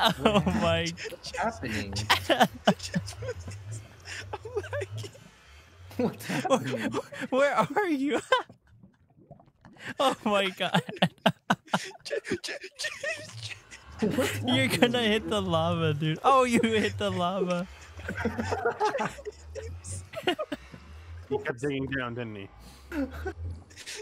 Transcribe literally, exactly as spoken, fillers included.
Oh my. What's happening? What's happening? Where are you? Oh my god. You're gonna hit the lava, dude. Oh, you hit the lava. He kept digging down, didn't he?